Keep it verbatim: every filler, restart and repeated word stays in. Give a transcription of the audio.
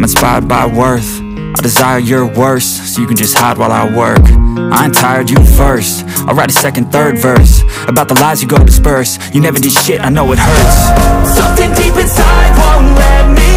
inspired by worth. I desire your worst, so you can just hide while I work. I ain't tired, you first. I'll write a second, third verse about the lies you go disperse. You never did shit, I know it hurts. Something deep inside won't let me